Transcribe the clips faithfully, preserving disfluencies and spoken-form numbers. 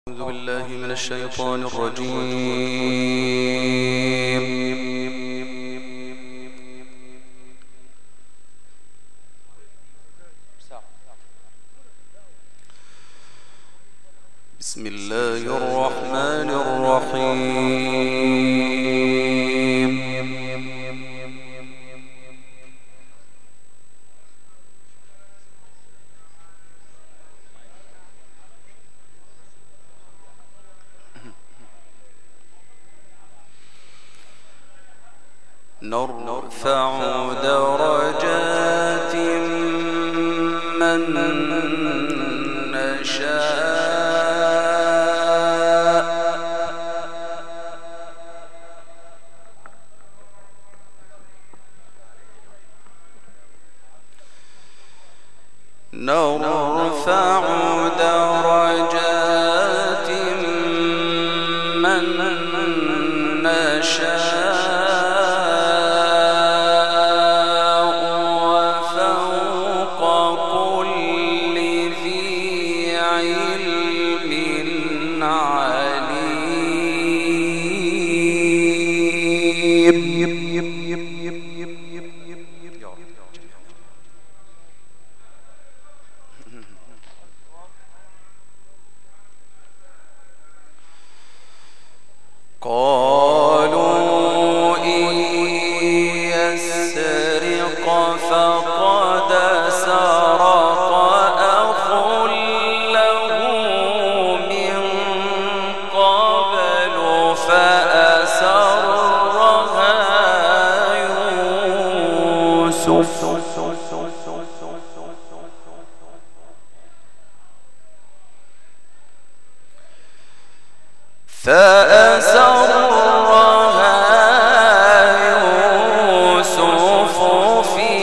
أعوذ بالله من الشيطان الرجيم. بسم الله الرحمن الرحيم. نرفع درجات من نشاء نرفع درجات من نشاء قالوا إن يسرق فقد سرق أخ له من قبل فأسرها يوسف فأسرها يوسف في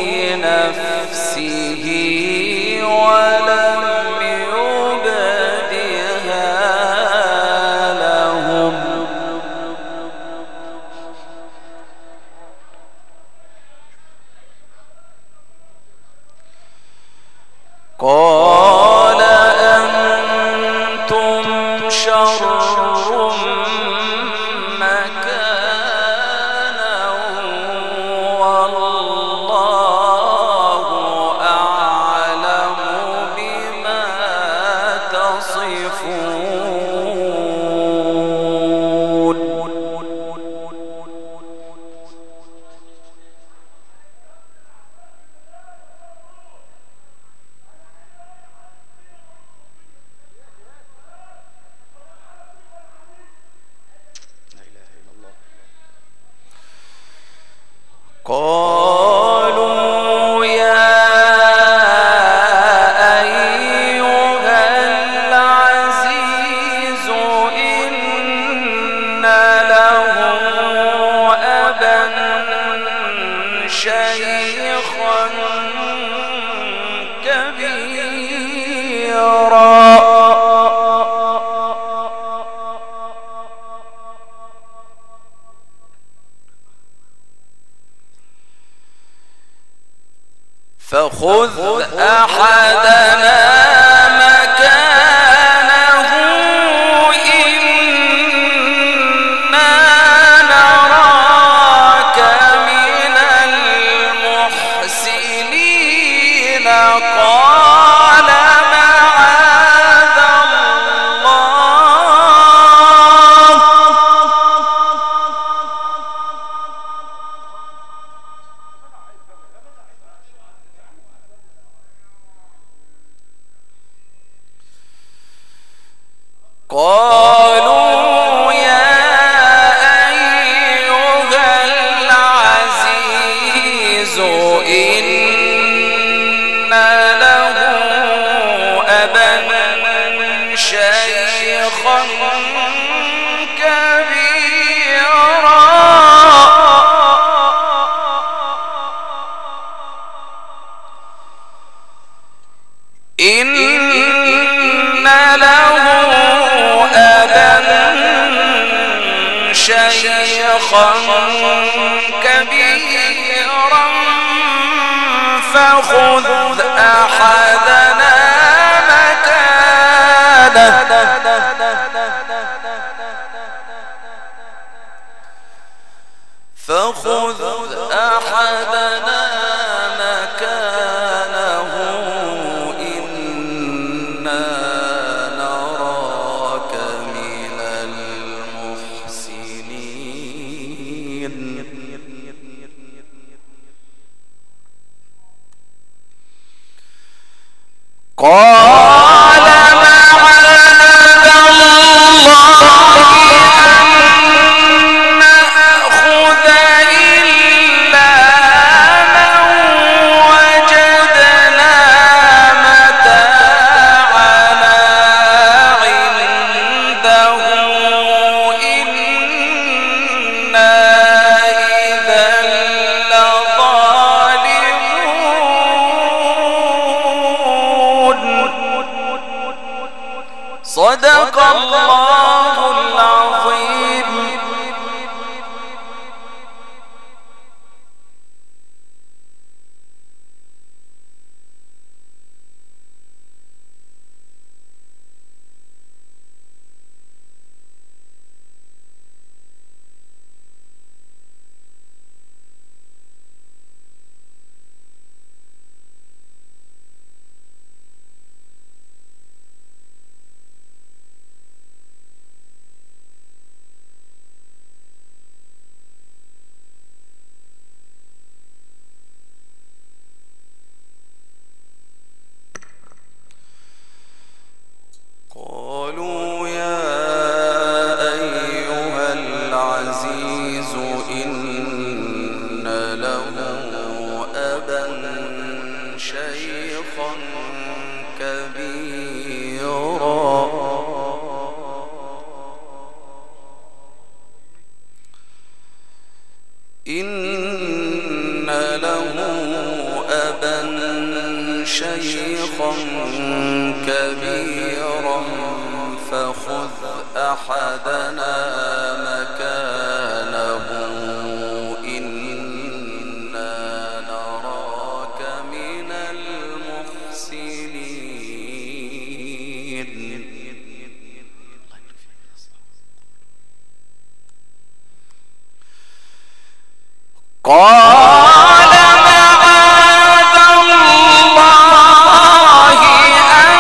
نفسه ولم يبدها لهم قال أنتم شر مكانا والله أعلم بما تصفون قالوا يا أيها العزيز إن له أبا شيخا كبيرا فخذ أحدنا مكانه إنا نراك من المحسنين قال معاذ الله قالوا يا أيها العزيز إن له أبا شيخا كبيرا إن له شيخا كبيرا فخذ أحدنا مكانه فخذ أحدنا مكانه إنا نراك من المحسنين. قال معاذ الله أن نأخذ إلا من وجدنا متاعنا عنده إنا إذا لظالمون. صدق الله العظيم. قالوا يا أيها العزيز إن له أبا شيخا كبيرا إن له أبا شيخا كبيرا فخذ أحدنا مكانه إنا نراك من المحسنين. قال معاذ الله أن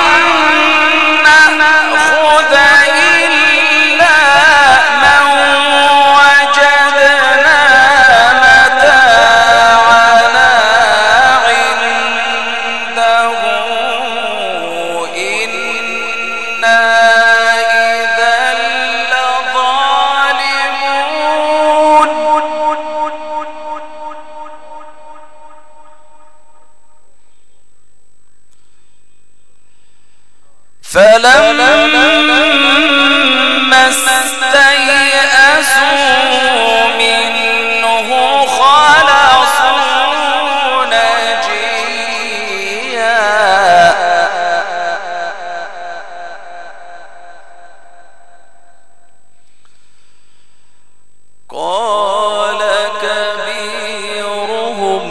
نأخذ إلا من وجدنا متاعنا عنده إنا إذا لظالمون. فلما استيئسوا منه خلصوا نجيا قال كبيرهم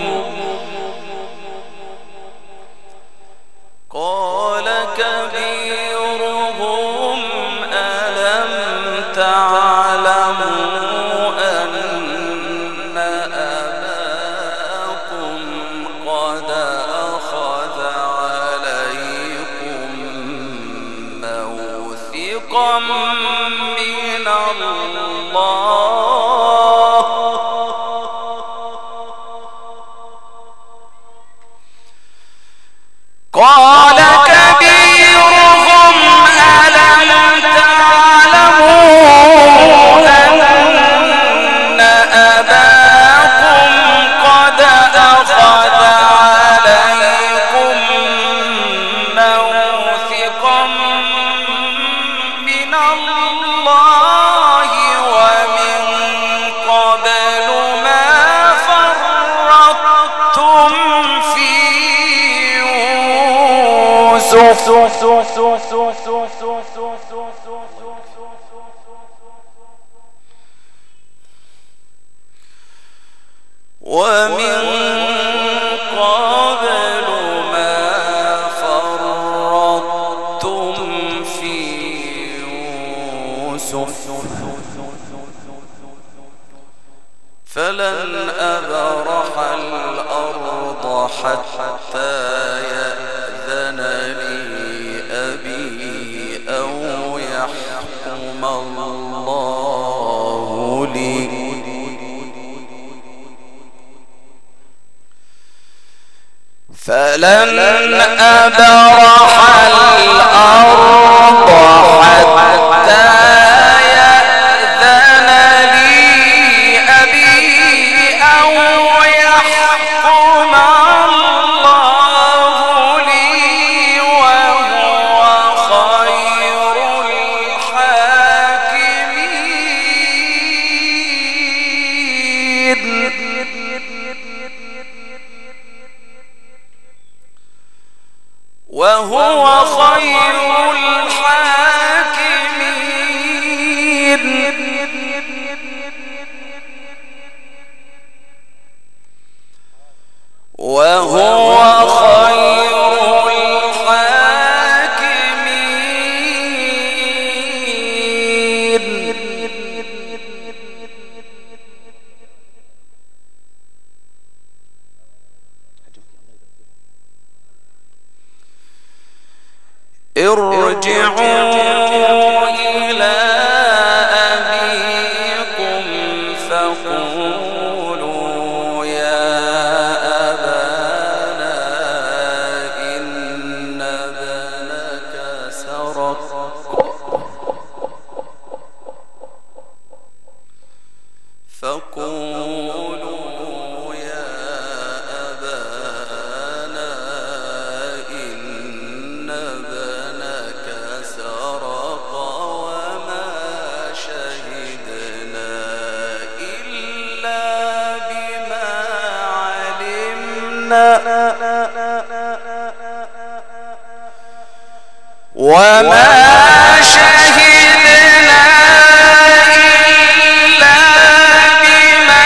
قال كبيرهم ألم تعلموا أن أباكم قد أخذ عليكم موثقا من الله قال كبيرهم ألم تعلموا أن أباكم قد أخذ عليكم موثقا من الله ومن قبل ما فرطتم في ومن قبل ما فرطتم في يوسف فلن أبرح الأرض حتى يأذن لي أبي أو يحكم الله لي فلن أبرح الأرض حتى يأذن لي أبي أو يحكم الله لي وهو خير الحاكمين وهو خير الحاكمين وهو خير الحاكمين ارجعوا إلى أبيكم فقولوا يا أبانا إن ابنك سرق فقولوا يا أبانا إن ابنك سرق وما شهدنا إلا بما علمنا وما شهدنا إلا بما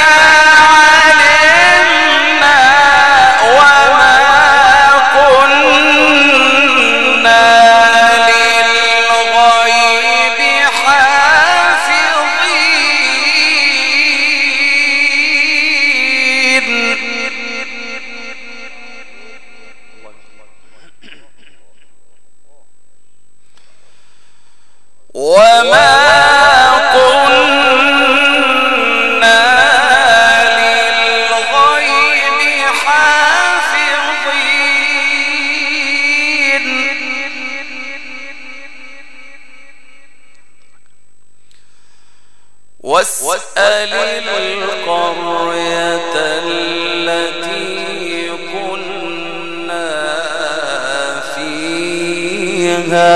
علمنا وما كنا للغيب حافظين وما كنا للغيب حافظين واسأل القرية التي كنا فيها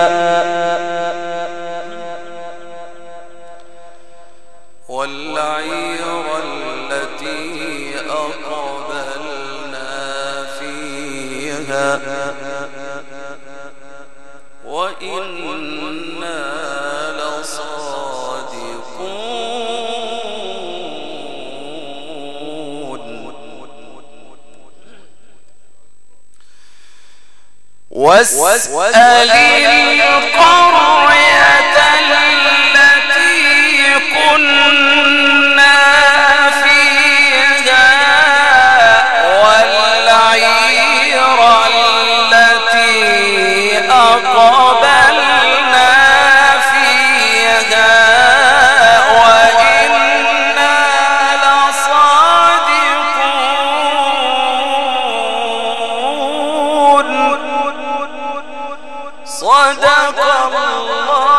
والعير التي أقبلنا فيها وإنا لصادقون واسأل القرية التي كنا فيها والعير التي أقبلنا فيها وإنا لصادقون صدق الله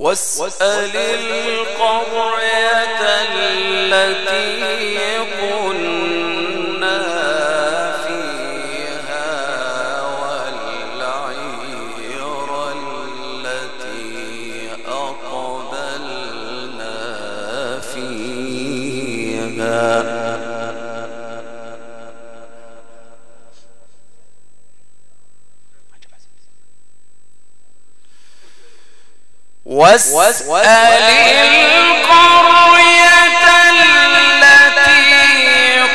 واسأل القرية التي كنا فيها والعير التي أقبلنا فيها واسأل القرية التي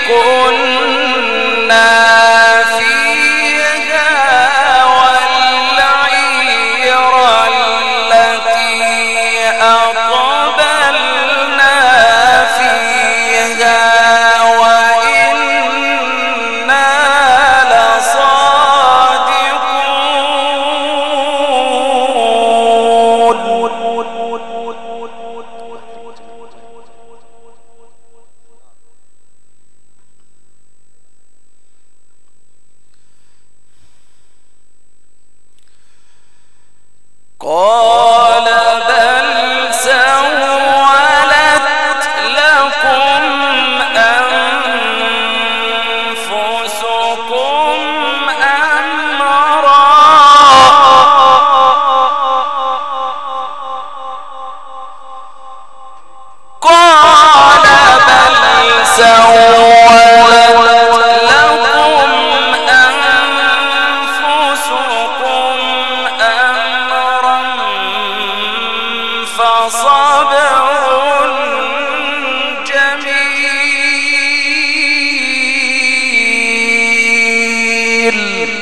كنا فيها والعير التي أقبلنا فيها وإنا قال بل سولت لكم أنفسكم أمرا قال بل سولت لكم أنفسكم أمرا فصبر جميل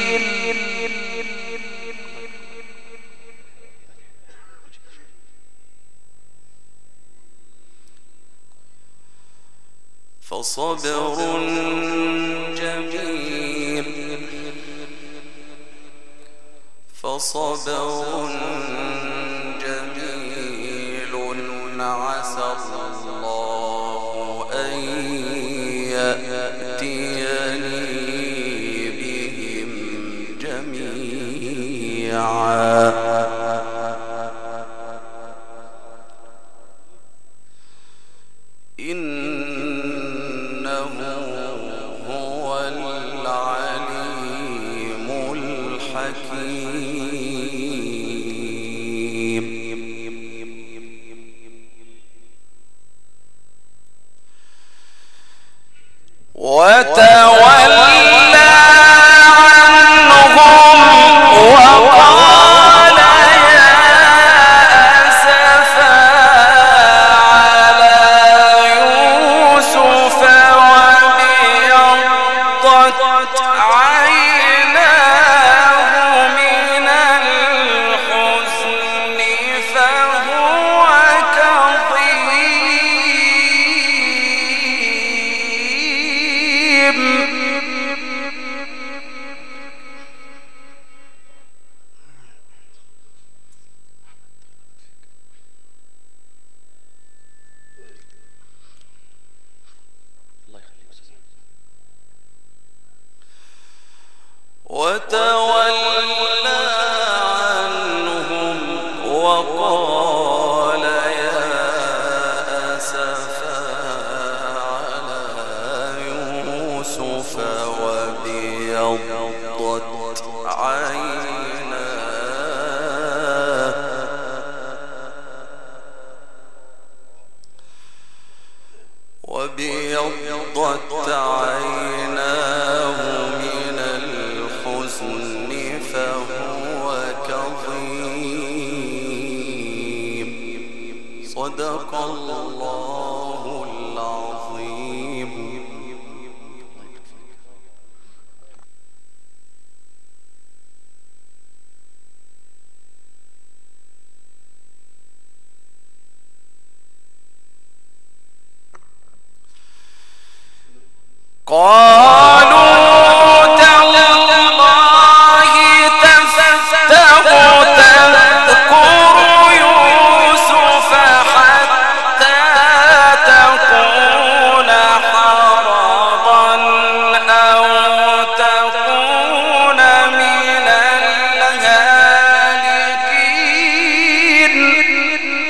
فصبر جميل فصبر جميل عسى الله أن يأتيني بهم جميعا إنه هو العليم الحكيم وتولى عنهم وقال يا أسفا على يوسف وابيضت عيناه من الحزن فهو كظيم وتولى عنهم وقال يا أسفا على يوسف وابيضت عيناه وابيضت عيناه من الحزن فهو كظيم صدق الله العظيم. قالوا تالله تفتح تذكر يوسف حتى تكون حرضا أو تكون من الهالكين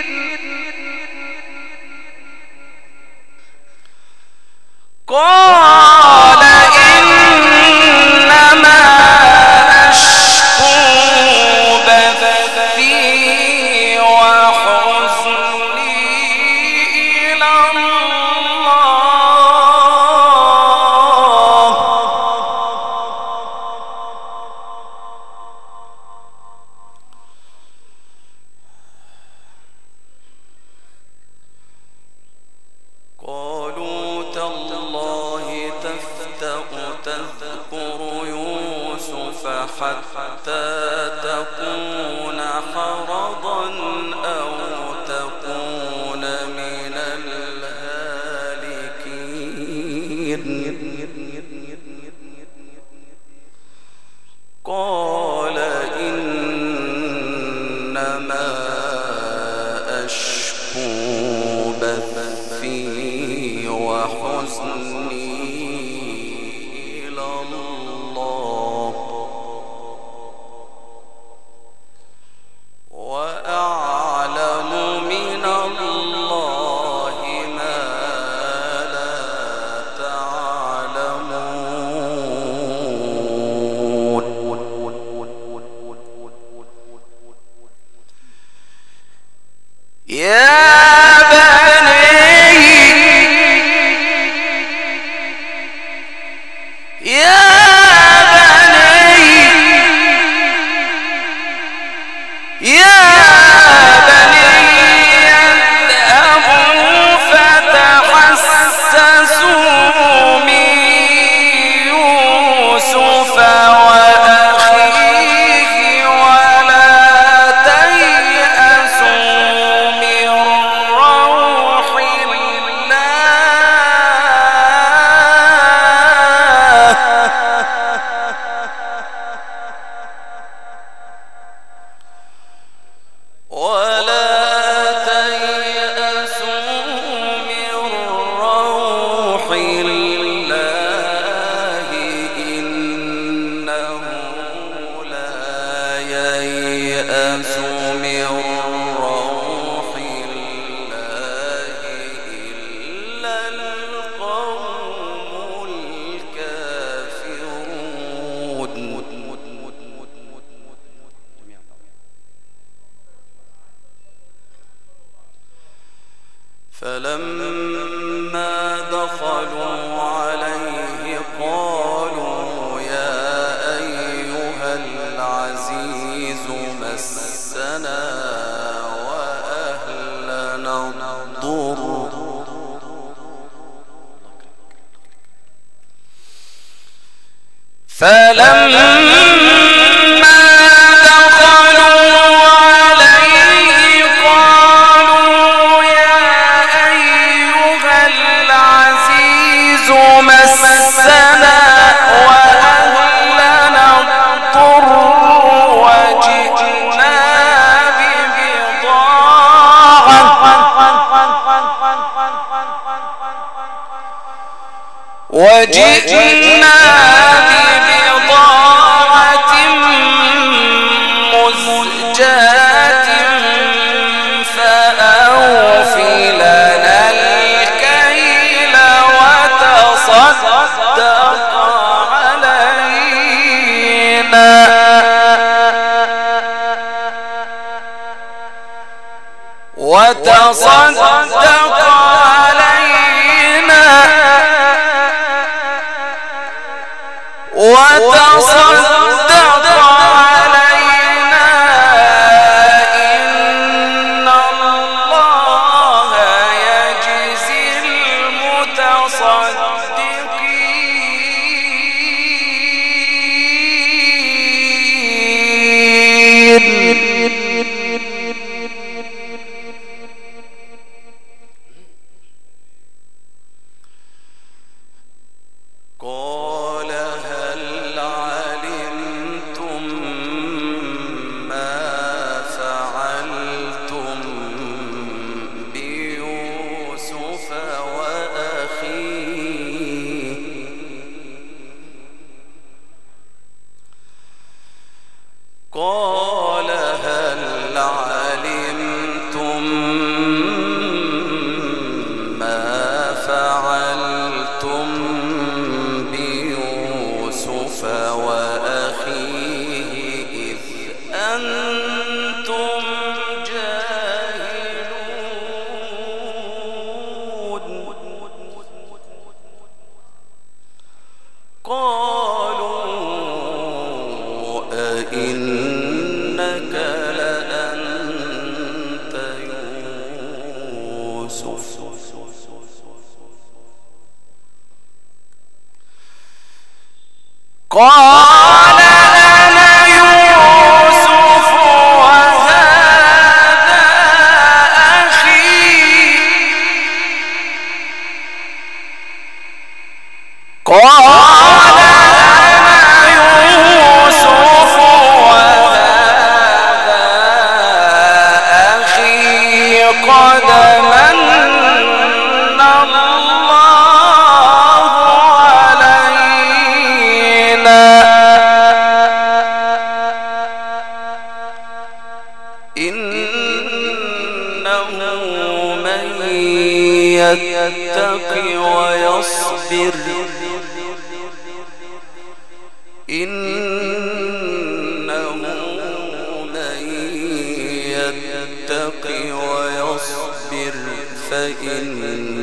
قال إنما أشكو بثي وحزني إلى الله وأعلم من الله ما لا تعلمون. يا فلما دخلوا عليه قالوا يا أيها العزيز مسنا وأهلنا الضر فلما وجئنا ببضاعة مزجاة فأوف لنا الكيل وتصدق علينا وتصدق علينا وتصدق علينا إن الله يجزي المتصدقين. قال هل علمتم ما فعلتم بيوسف وأخيه إذ أنتم جاهلون. قالوا أئنك لأنت يوسف قال أنا يوسف وهذا أخي قد من الله علينا إنه من يتق ويصبر إنه من يتق ويصبر فإن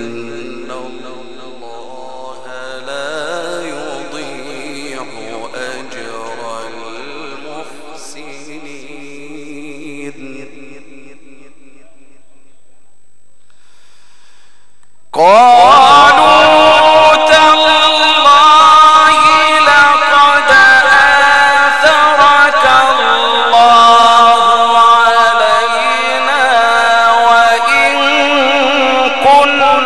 الله لا يضيع أجر المحسنين قالوا تالله لقد آثرك الله علينا وإن كنا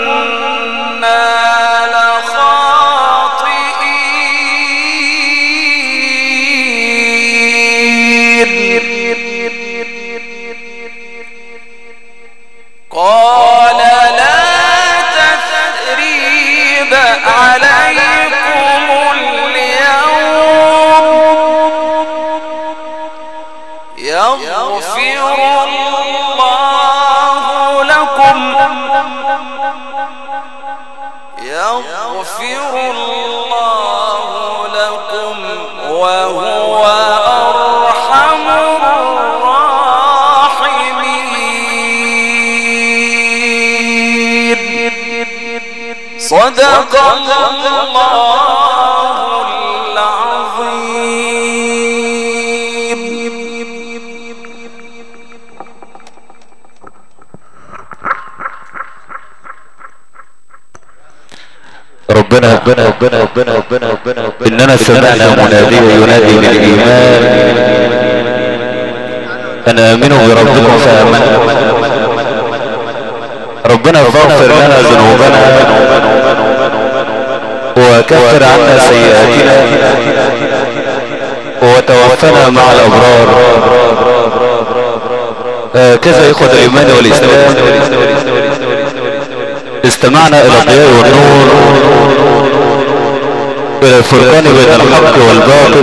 لخاطئين قال لا تثريب عليكم اليوم يغفر الله لكم يغفر الله لكم وهو أرحم الراحمين صدق الله العظيم ربنا ربنا ربنا ربنا ربنا ربنا إننا سمعنا مناديا ينادي بالإيمان أن آمنوا بربكم فآمنا ربنا فاغفر لنا ذنوبنا وكفر عنا سيئاتنا وتوفنا مع الأبرار. هكذا إخوة الإيمان والإسلام استمعنا إلى الضياء والنور، إلى الفرقان بين الحق والباطل،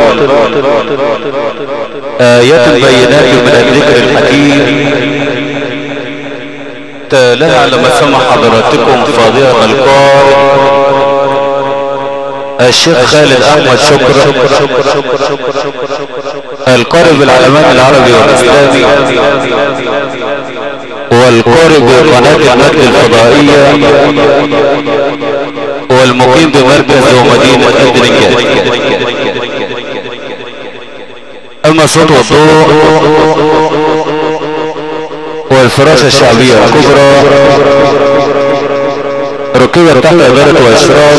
آيات بينات من الذكر الحكيم تالها على ما سمع حضراتكم فضيلة القارئ الشيخ خالد احمد شكر القارئ بالعلمان العربي والاسلامي والقارئ بقناة المجد الفضائية والمقيم بمركز ومدينة ادرينجات. اما صوت والضوء والفراشة الشعبية الكبرى ركبت تحت إدارة وإشراف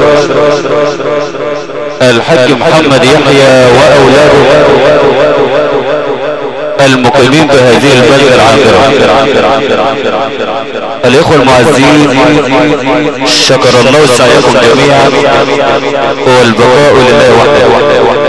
الحاج محمد يحيى وأولاده المقيمين بهذه البلدة العامرة. الإخوة المعزين شكر الله سعيكم جميعا والبقاء لله وحده.